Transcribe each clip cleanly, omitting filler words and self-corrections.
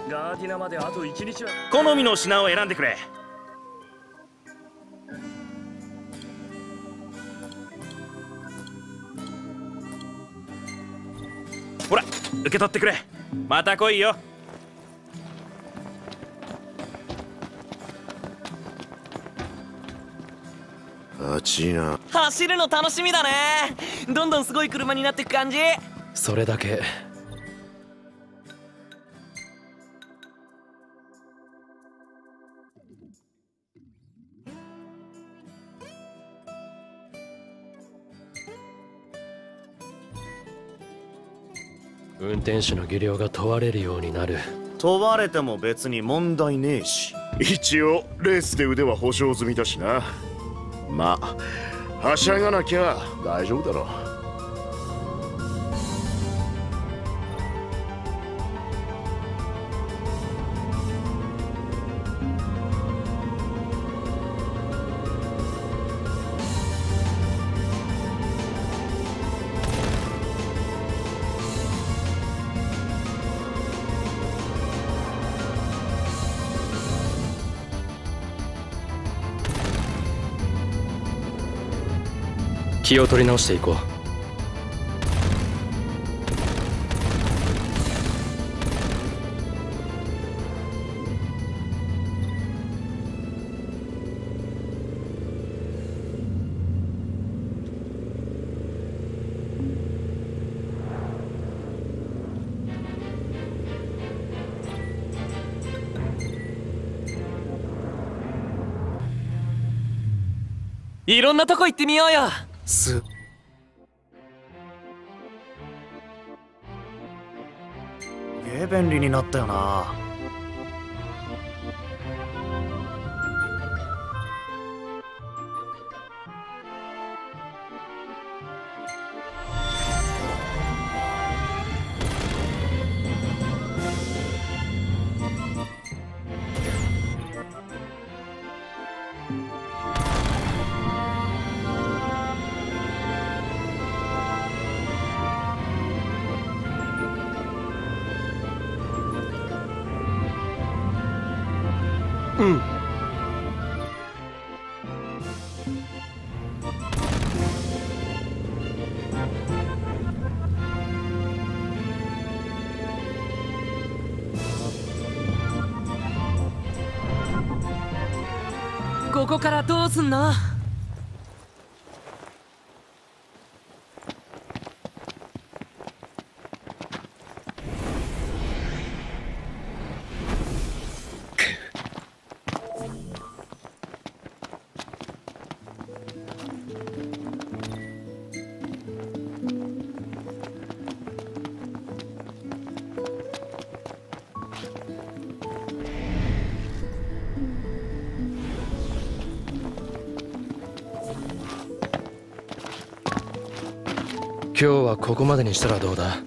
ガーディナまであと1日は。 好みの品を選んでくれ。ほら、受け取ってくれ。また来いよ。 暑いな。 走るの楽しみだね。どんどんすごい車になってく感じ。 それだけ。運転手の技量が問われるようになる。 問われても別に問題ねえし。一応レースで腕は保証済みだしな。まあはしゃがなきゃ大丈夫だろ。 気を取り直していこう。 いろんなとこ行ってみようよ。 すげえ便利になったよな。 うん。 ここからどうすんの？ 今日はここまでにしたらどうだ？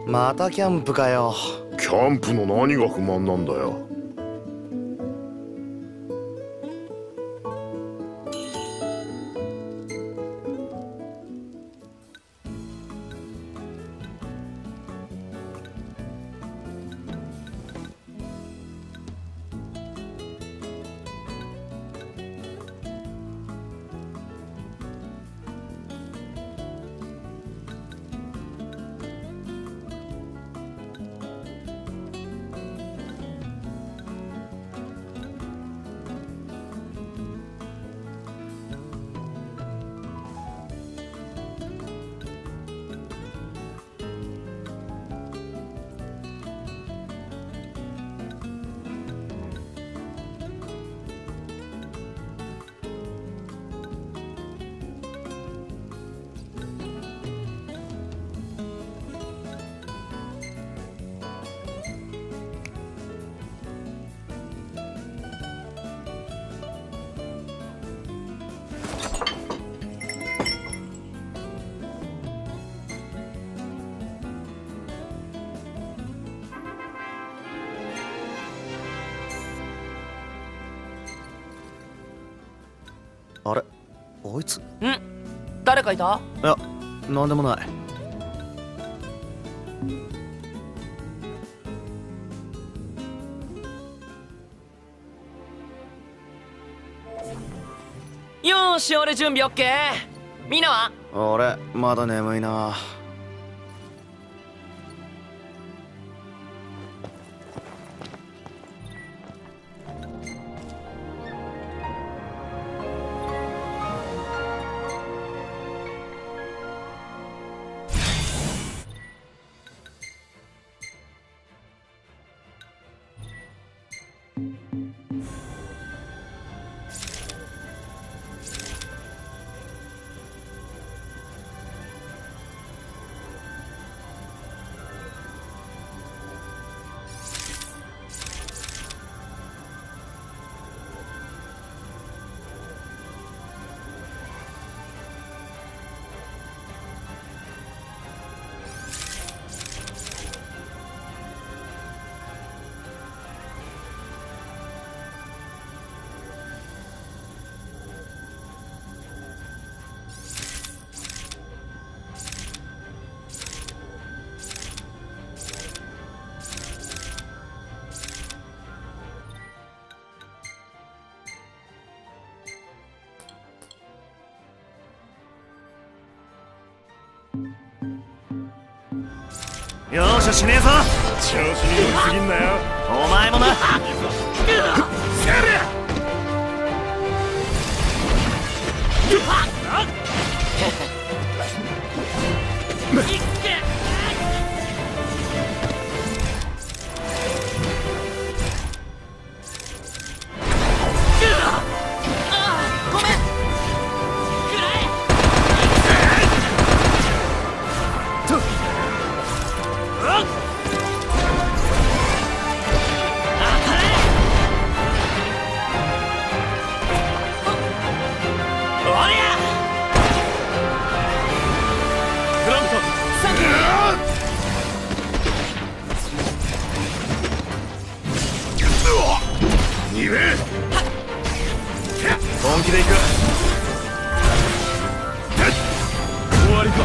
またキャンプかよ。 キャンプの何が不満なんだよ。 あれ、あいつ。 誰かいた？ いや、なんでもない。 よーし、俺準備オッケー。みんなは？ 俺まだ眠いな。 よーし、しねえぞ。 調子に乗りすぎんなよ。 お前もな。 本気で行く。 終わりか。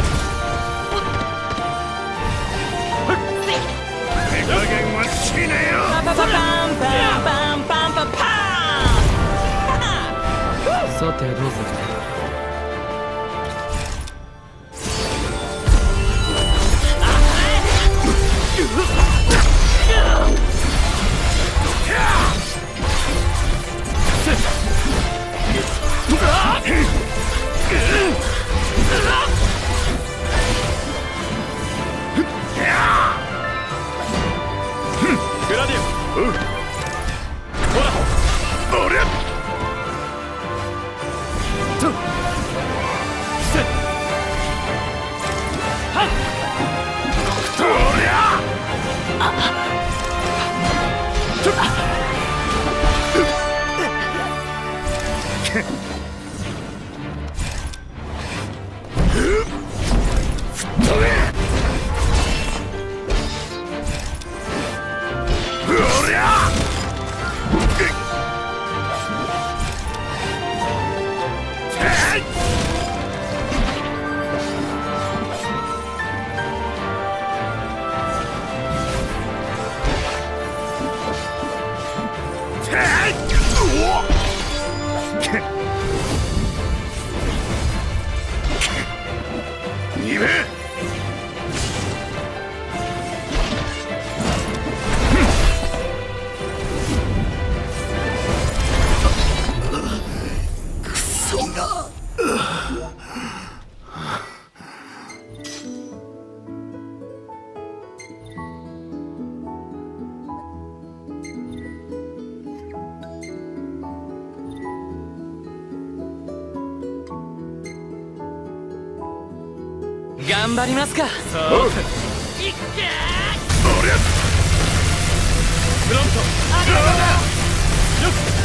手加減はしねえよ。 パパパパンパンパンパンパンパン。 さてどうぞ。 グラディオ。ほら。 あれ。 2名頑張りますか。 そうおういっけーおりゃフロントありがとうよっ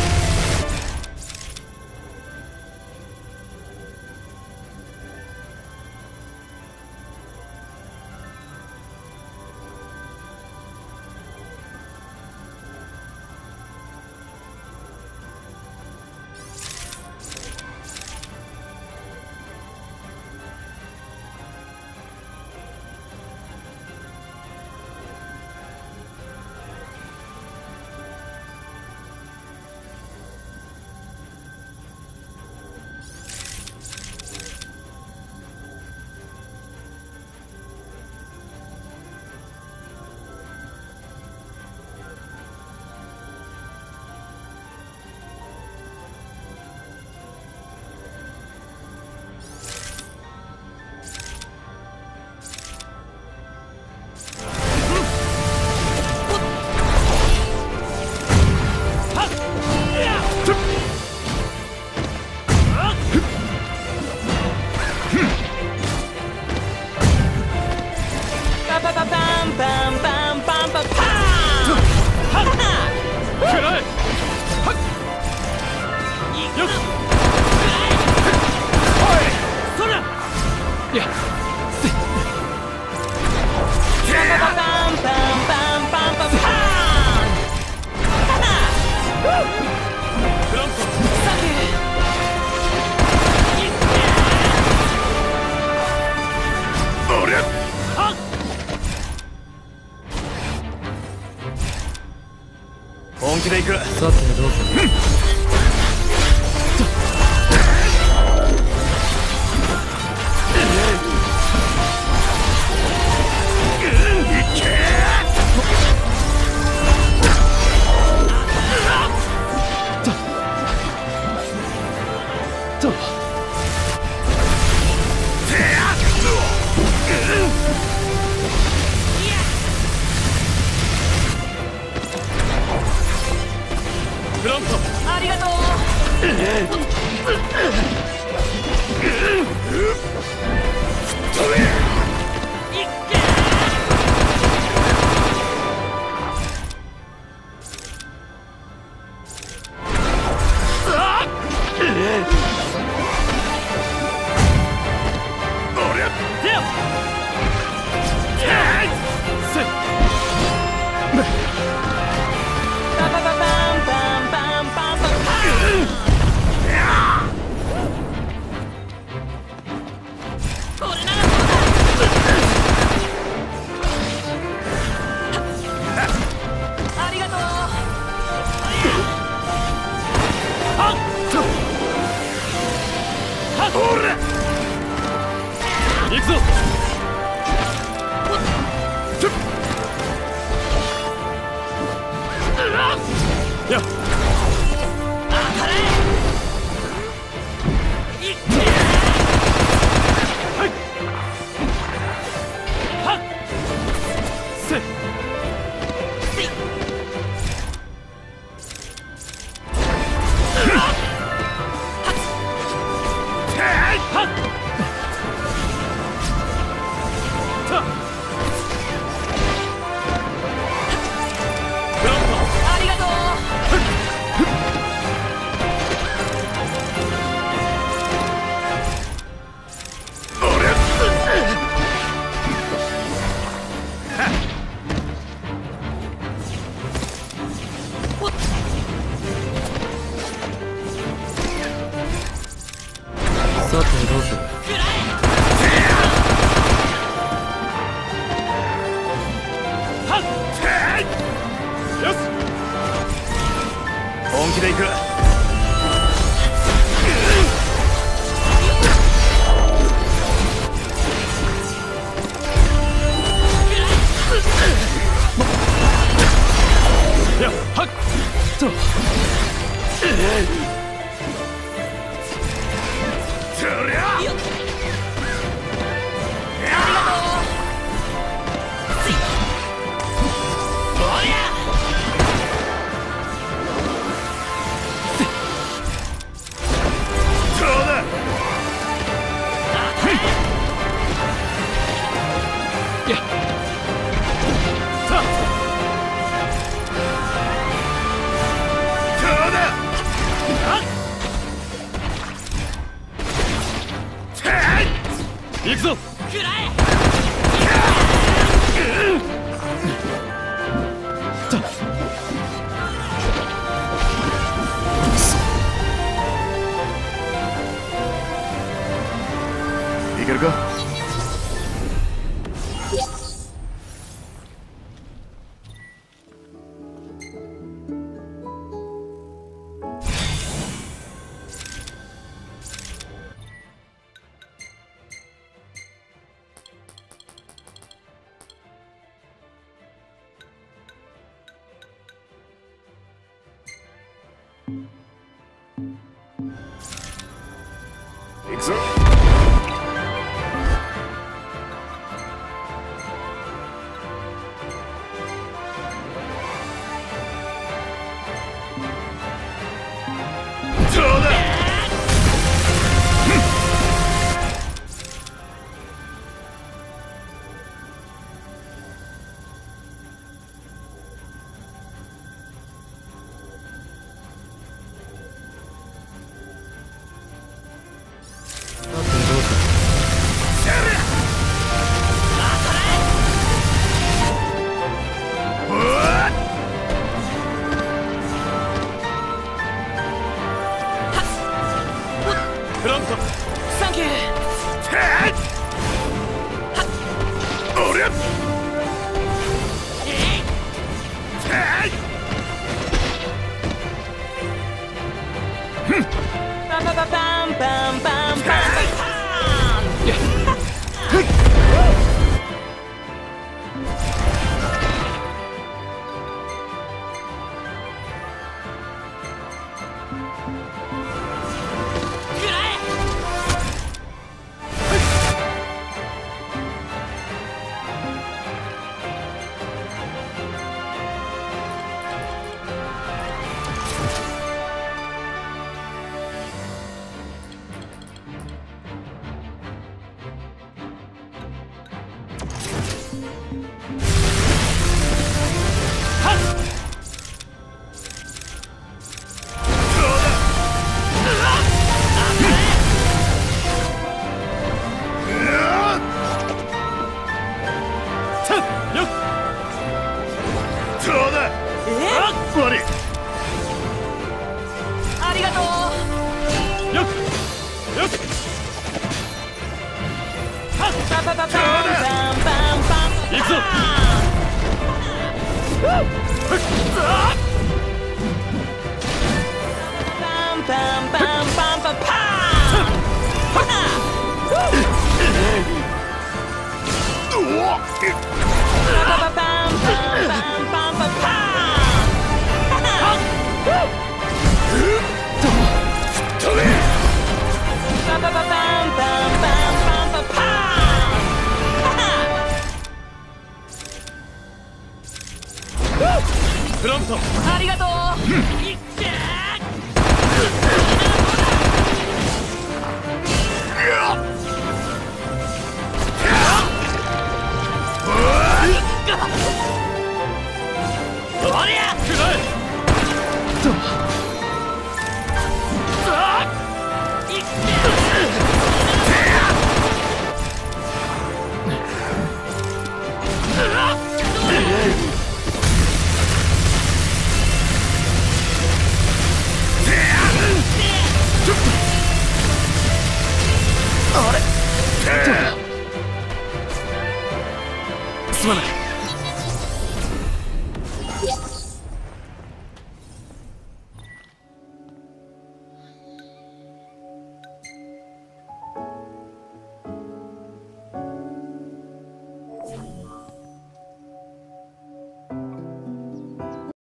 パパパパンパンパンパンパンパーン。 くらえよっそらいやパパパンパンパンパンパンパーン。 フロントサンキュー。 おりゃ本気で行く。 さてどうぞ。 フロントありがとう。 おりゃパパパパンパンパンパンパンパーン。これならありがとう。 行くぞやっありがとう。 おりゃさてどうする。 よし本気で行く。 行くぞ。 食らえ。 いけるか。行くぞ。どうだ。 フロント。 サンキュー。 おりゃパンパンパンパンパンパンパンパどうだ。悪い。 ありがとう。 よっよっ。 パンパンパンパンパンパン。 行くぞ。 パンパンパンパンパンパン。 フロント。 ありがとう。 おりゃ。くらえ。すまない。